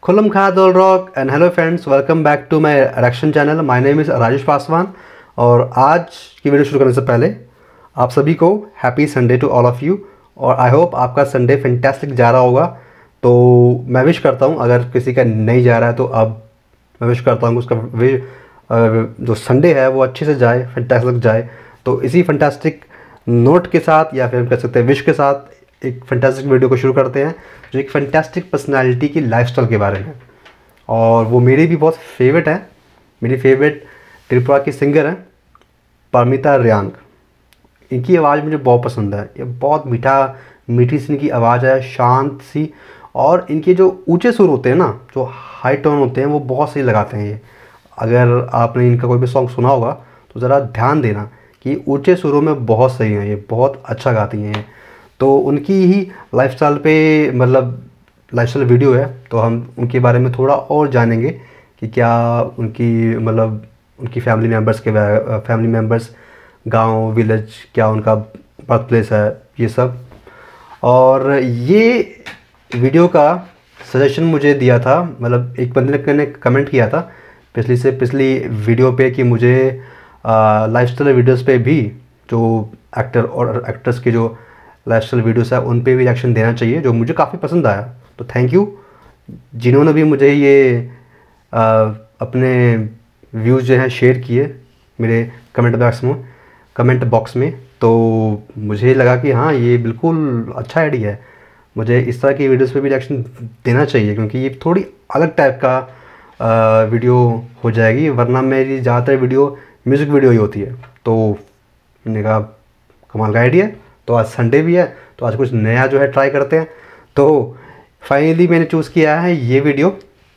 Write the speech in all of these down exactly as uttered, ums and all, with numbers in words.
Kulam Khadol Rock and hello friends, welcome back to my reaction channel. My name is Rajesh Paswan और आज की video शुरू करने से पहले आप सभी को happy Sunday to all of you और आई होप आपका संडे फैंटास्टिक जा रहा होगा। तो मैं विश करता हूँ अगर किसी का नहीं जा रहा है तो अब मैं विश करता हूँ उसका विश जो संडे है वो अच्छे से जाए, फैंटास्टिक जाए। तो इसी फैंटास्टिक नोट के साथ या फिर हम कह सकते हैं विश के साथ एक फैंटास्टिक वीडियो को शुरू करते हैं जो एक फैंटास्टिक पर्सनालिटी की लाइफस्टाइल के बारे में, और वो मेरी भी बहुत फेवरेट है। मेरी फेवरेट त्रिपुरा की सिंगर हैं परमिता रियांग। इनकी आवाज़ मुझे बहुत पसंद है। ये बहुत मीठा मीठी सी इनकी आवाज़ है, शांत सी, और इनके जो ऊंचे सुर होते हैं ना, जो हाई टोन होते हैं, वो बहुत सही लगाते हैं ये। अगर आपने इनका कोई भी सॉन्ग सुना होगा तो ज़रा ध्यान देना कि ऊंचे सुरों में बहुत सही हैं ये, बहुत अच्छा गाती हैं। तो उनकी ही लाइफस्टाइल पे मतलब लाइफस्टाइल वीडियो है, तो हम उनके बारे में थोड़ा और जानेंगे कि क्या उनकी मतलब उनकी फैमिली मेम्बर्स के फैमिली मेम्बर्स गांव विलेज, क्या उनका बर्थ प्लेस है, ये सब। और ये वीडियो का सजेशन मुझे दिया था, मतलब एक बंदे ने कमेंट किया था पिछली से पिछली वीडियो पे कि मुझे लाइफस्टाइल वीडियोस पे भी जो एक्टर और एक्ट्रेस के जो लाइफस्टाइल वीडियोस है उन पे भी रिएक्शन देना चाहिए, जो मुझे काफ़ी पसंद आया। तो थैंक यू जिन्होंने भी मुझे ये आ, अपने व्यूज़ जो हैं शेयर किए मेरे कमेंट बॉक्स में कमेंट बॉक्स में। तो मुझे लगा कि हाँ ये बिल्कुल अच्छा आइडिया है, मुझे इस तरह की वीडियोस पे भी रिएक्शन देना चाहिए क्योंकि ये थोड़ी अलग टाइप का आ, वीडियो हो जाएगी, वरना मेरी ज़्यादातर वीडियो म्यूज़िक वीडियो ही होती है। तो मैंने कहा कमाल का आइडिया है। तो आज संडे भी है तो आज कुछ नया जो है ट्राई करते हैं। तो फाइनली मैंने चूज़ किया है ये वीडियो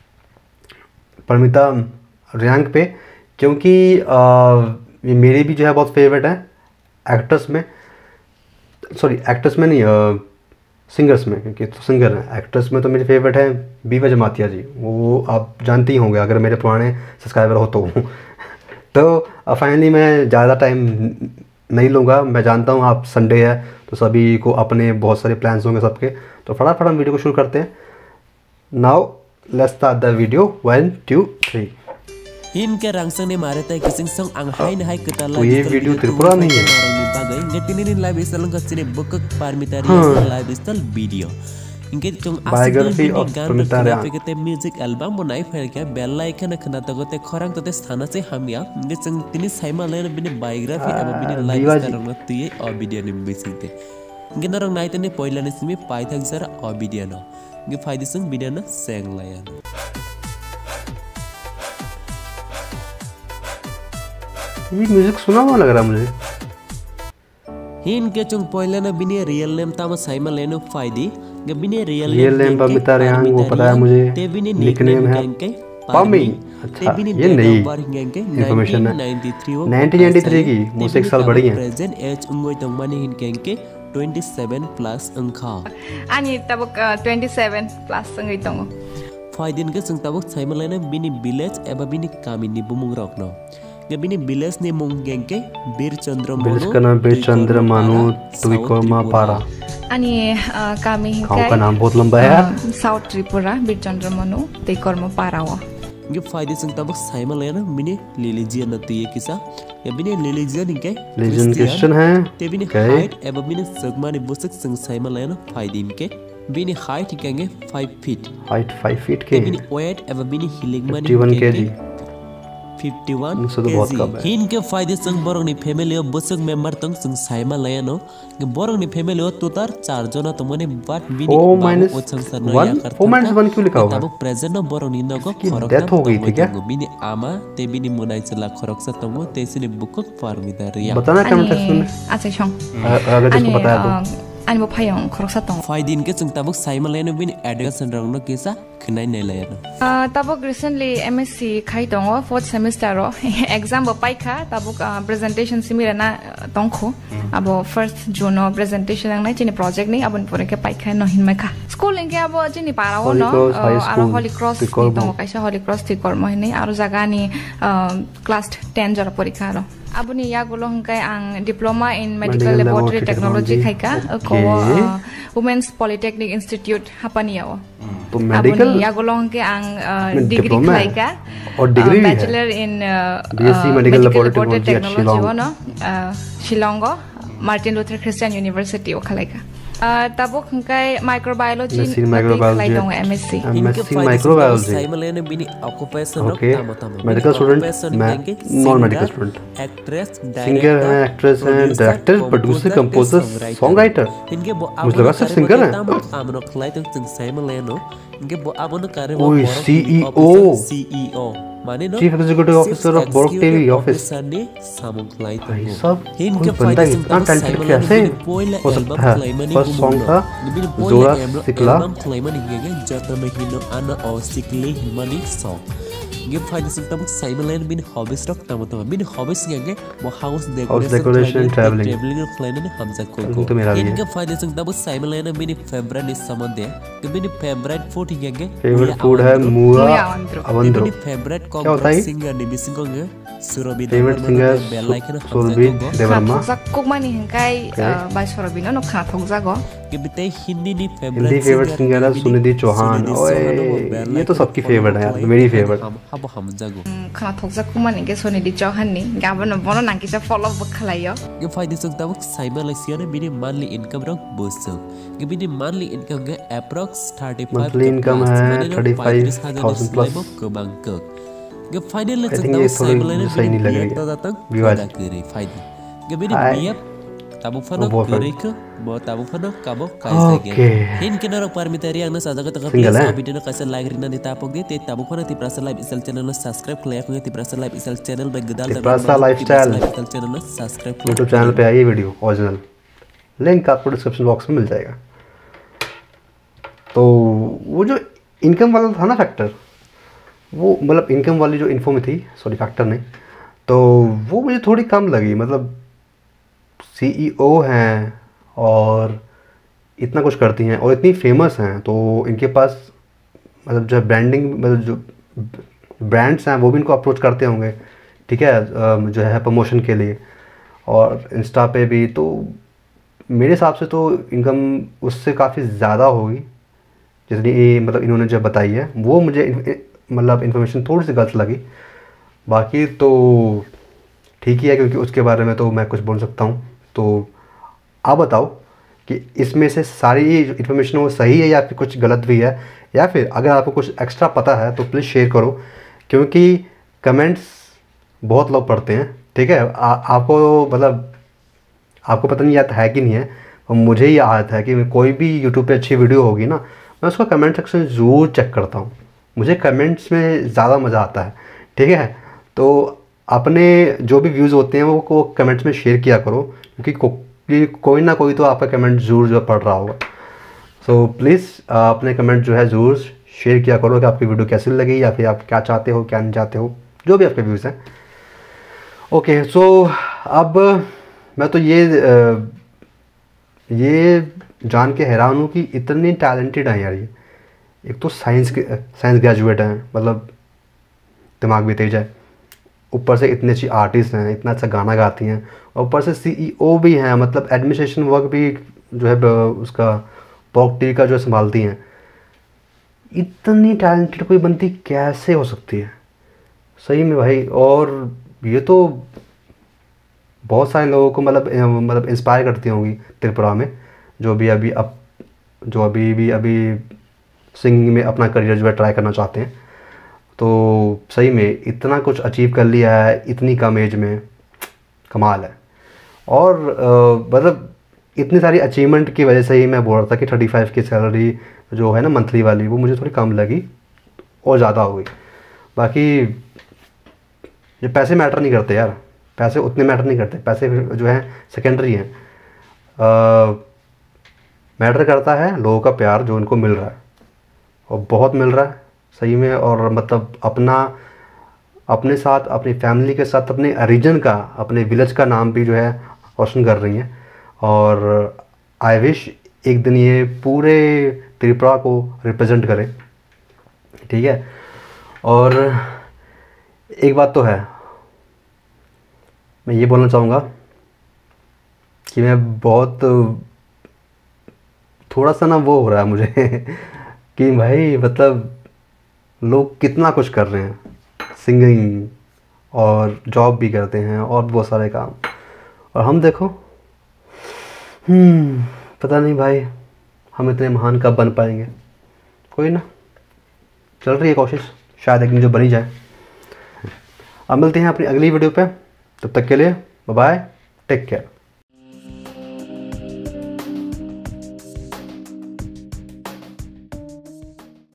परमिता रियांग पे, क्योंकि ये मेरी भी जो है बहुत फेवरेट है एक्ट्रेस में, सॉरी एक्ट्रेस में नहीं आ, सिंगर्स में, क्योंकि तो सिंगर हैं। एक्ट्रेस में तो मेरी फेवरेट है बीवा जमातिया जी, वो आप जानते ही होंगे अगर मेरे पुराने सब्सक्राइबर हो तो। तो फाइनली मैं ज़्यादा टाइम नहीं लूँगा, मैं जानता हूँ आप संडे है तो सभी को अपने बहुत सारे प्लान्स होंगे सबके। तो फटाफट हम वीडियो को शुरू करते हैं। Now let's start the video. One two three. इनके रंगसंग ने मारे तय किसिंग संग अंग हाई न हाई कताला। तो ये वीडियो त्रिपुरा नहीं है। नेटिने लाइव स्टाइल का सिने बुक Paramita Riang live style video इनके चंग बायोग्राफी ऑफ परमिता रियांग के म्यूजिक एल्बम बनाई फेर के बेला इखन खना तगते खरंग तते स्थान से हमिया इनके चंग तिनी साइमा लेन बिने बायोग्राफी एबा बिने लाइव स्टाइल रंग तुये अ वीडियो नि बिसिते इनके नरंग नाइते ने पहिला ने सिमी पाइथक जरा अ वीडियो न इनके फाइदे संग वीडियो न सेंग लाया। ये म्यूजिक सुना हुआ लग रहा मुझे। इनके चंग पहिला न बिने रियल नेम तामा साइमा लेनो फाइदी गबिने real real name Paramita Riang वो पता है मुझे, निकनेम है पामी। अच्छा ये नई इन्फॉर्मेशन है। नाइनटीन नाइंटी थ्री की, मुझसे एक साल बड़ी है। प्रेजेंट एज उंगोय तंगमाने हिनकेंके twenty-seven प्लस अंखा अनि तबक twenty-seven प्लस संगै तंगो फाइदिन के संग तबक साइमलाने बिनी विलेज एबा बिनी कामिनी बुमुंग रखनो गबिनी विलेज ने मुंगेंके बीरचंद्र मनु विलेज का नाम बीरचंद्र मनु तुइकोमा पारा। अनि कामी गांव का नाम बहुत लंबा है, साउथ त्रिपुरा बीरचंद्र मनु तेकर्म पारावा। ये फायदे संग तबक साइमलाने मिने लिलिजियन नतिये किसा या बिने लिलिजियन के लिलिजियन क्रिश्चियन है ते बिने हाइट एबा बिने सगमाने बुसक संग साइमलाने फायदिन के बिने हाइट केंगे five feet height five feet के बिने वेट एबा बिने हिलिंगमाने fifty-one केजी fifty-one केजी इनके फायदे संग बरंगनी फैमिली ओ बुसक मेंबर तंग संग साइमा लयनो के बरंगनी फैमिली ओ तोतार चार जना त मने बाट बिनी बाबू ओ संसार नया करता ओ माइनस वन क्यों लिखा हुआ है? तब प्रेजेंट न बरंगनी नको खरक डेथ हो गई थी क्या? बिनी आमा ते बिनी मुनाई चला खरक स तंगो तेसिने बुकक परमिता रिया बताना कमेंट सेक्शन में। अच्छा शंग अगर इसको पता है तो अनि फायं खरकसा तंग फाइदिन के संग तबक साइमा लेनो बिनी एडुकेशन रंग न केसा खनाय नै लयनो तबक रिसेंटली एमएससी खाइ दंगो फोर्थ सेमेस्टर रो एग्जाम ब पाइखा तबक प्रेजेंटेशन सिमिरना तंखो अब फर्स्ट जुनो प्रेजेंटेशन नै चिनि प्रोजेक्ट नै अब परे के पाइखा न हिनमाखा स्कूल इंगे अब चिनि पाराओ न आरो होली क्रॉस दंगो कैसा होली क्रॉस थिकर महिने आरो जगा नि क्लास ten जरा परीक्षा रो abuni ya golong kai ang diploma in medical laboratory technology khaika ko women's polytechnic institute hapaniao तो मेडिकल या golong ke ang degree khaika और degree bachelor in BSc medical laboratory technology no Shillong Martin Luther Christian University o khalaika tabuk kai microbiology microbiology dong M S C MSc microbiology simulane bini occupation okay medical student non medical student actress singer है actress है director producer composer songwriter इनके मुझे लगा सिर्फ singer है amno khlai tung chung simulane इनके bo abono kare वो CEO CEO माने नो चीफ एग्जीक्यूटिव ऑफिसर ऑफ बोर्क टीवी ऑफिस ने सामों खलाई भाई सब कोई बंदा इतना टैलेंटेड कैसे हो सकता है फर्स्ट सॉन्ग था जोरा सिकला क्लाइमन हिगे जत में हिनो आना और सिकले हिमानी सॉन्ग गे फाइनल सिंग तब साइमलेन बिन हॉबीज रख तम तम बिन हॉबीज गेगे वो हाउस डेकोरेशन ट्रैवलिंग ट्रैवलिंग क्लाइन ने हमजा कोई तो मेरा भी इनके फाइनल सिंग तब साइमलेन बिन फेवरेट इस संबंध है कि बिन फेवरेट फूड हिगे फेवरेट फूड है मुआ अवंद्रो बिन फेवरेट कॉम्प्लेक्स सिंगर निबिसिंग को Surabhi favourite singer bell icon Surabhi Debbarma zakuk mani hingkai bai sorobino no kha thok jago कि बिते हिंदी नी हिंदी फेवरेट सिंगर है सुनिधि चौहान ओए ये तो सबकी फेवरेट है यार मेरी फेवरेट अब हम जागो khana thok jakuk mani ge Suनिधि Chauhan ni gabono bono nangki sa follow bak khalayo ये फायदे संग तब साइमलेसिया ने बिनी मंथली इनकम रख बोस कि बिनी मंथली इनकम के अप्रॉक्स पैंतीस मंथली इनकम है पैंतीस हज़ार प्लस को बैंक के फाइनल आई थिंक ये थोड़ी सही नहीं लग रही है विवाद करे फायदे के बिनी बिया tabu fana kerik bo tabu fana kabo kaisa ge hin kinaro parmitari ang nasa jaga taka please ka video na kaisa like rina ni tapog ge te tabu fana ti prasa live isal channel na subscribe klaya ko ti prasa live isal channel be gdal ti prasa lifestyle isal channel na subscribe YouTube channel पे आई video original link आपको description box में मिल जाएगा। तो वो जो income वाला था ना फैक्टर वो मतलब इनकम वाली जो इन्फो में थी सॉरी फैक्टर नहीं तो वो मुझे थोड़ी कम लगी मतलब सीईओ हैं और इतना कुछ करती हैं और इतनी फेमस हैं तो इनके पास मतलब जो ब्रांडिंग मतलब जो ब्रांड्स हैं वो भी इनको अप्रोच करते होंगे ठीक है जो है प्रमोशन के लिए और इंस्टा पे भी तो मेरे हिसाब से तो इनकम उससे काफ़ी ज़्यादा होगी जितनी ये मतलब इन्होंने जो बताई है वो मुझे मतलब इन्फॉर्मेशन थोड़ी सी गलत लगी बाकी तो ठीक ही है क्योंकि उसके बारे में तो मैं कुछ बोल सकता हूँ। तो आप बताओ कि इसमें से सारी इन्फॉर्मेशन वो सही है या फिर कुछ गलत भी है या फिर अगर आपको कुछ एक्स्ट्रा पता है तो प्लीज़ शेयर करो क्योंकि कमेंट्स बहुत लोग पढ़ते हैं ठीक है। आ, आपको मतलब आपको पता नहीं आता है कि नहीं है और मुझे ये आदत है कि कोई भी यूट्यूब पे अच्छी वीडियो होगी ना मैं उसका कमेंट सेक्शन ज़रूर चेक करता हूँ। मुझे कमेंट्स में ज़्यादा मज़ा आता है ठीक है। तो अपने जो भी व्यूज़ होते हैं वो को कमेंट्स में शेयर किया करो क्योंकि को, कोई ना कोई तो आपका कमेंट ज़रूर जो पढ़ रहा होगा। सो प्लीज़ अपने कमेंट जो है ज़रूर शेयर किया करो कि आपकी वीडियो कैसी लगी या फिर आप क्या चाहते हो क्या नहीं चाहते हो जो भी आपके व्यूज़ हैं। ओके सो अब मैं तो ये ये जान के हैरान हूँ कि इतनी टैलेंटेड हैं यार ये। एक तो साइंस के साइंस ग्रेजुएट हैं मतलब दिमाग भी तेज है ऊपर से इतने अच्छी आर्टिस्ट हैं इतना अच्छा गाना गाती हैं और ऊपर से सीईओ भी हैं मतलब एडमिनिस्ट्रेशन वर्क भी जो है उसका पॉक टी का जो संभालती हैं। इतनी टैलेंटेड कोई बंदी कैसे हो सकती है सही में भाई। और ये तो बहुत सारे लोगों को मतलब मतलब इंस्पायर करती होंगी त्रिपुरा में जो भी अभी अब जो अभी भी अभी सिंगिंग में अपना करियर जो है ट्राई करना चाहते हैं। तो सही में इतना कुछ अचीव कर लिया है इतनी कम एज में कमाल है। और मतलब इतनी सारी अचीवमेंट की वजह से ही मैं बोल रहा था कि थर्टी फाइव की सैलरी जो है ना मंथली वाली वो मुझे थोड़ी कम लगी और ज़्यादा हो गई। बाकी ये पैसे मैटर नहीं करते यार पैसे उतने मैटर नहीं करते पैसे जो हैं सेकेंडरी हैं। मैटर करता है लोगों का प्यार जो उनको मिल रहा है और बहुत मिल रहा है सही में। और मतलब अपना अपने साथ अपनी फैमिली के साथ अपने रीजन का अपने विलेज का नाम भी जो है रोशन कर रही हैं। और आई विश एक दिन ये पूरे त्रिपुरा को रिप्रेजेंट करे ठीक है। और एक बात तो है मैं ये बोलना चाहूँगा कि मैं बहुत थोड़ा सा ना वो हो रहा है मुझे कि भाई मतलब लोग कितना कुछ कर रहे हैं, सिंगिंग और जॉब भी करते हैं और बहुत सारे काम, और हम देखो हम्म पता नहीं भाई हम इतने महान कब बन पाएंगे। कोई ना, चल रही है कोशिश, शायद एक दिन जो बनी जाए। अब मिलते हैं अपनी अगली वीडियो पे, तब तक के लिए बाय बाय, टेक केयर।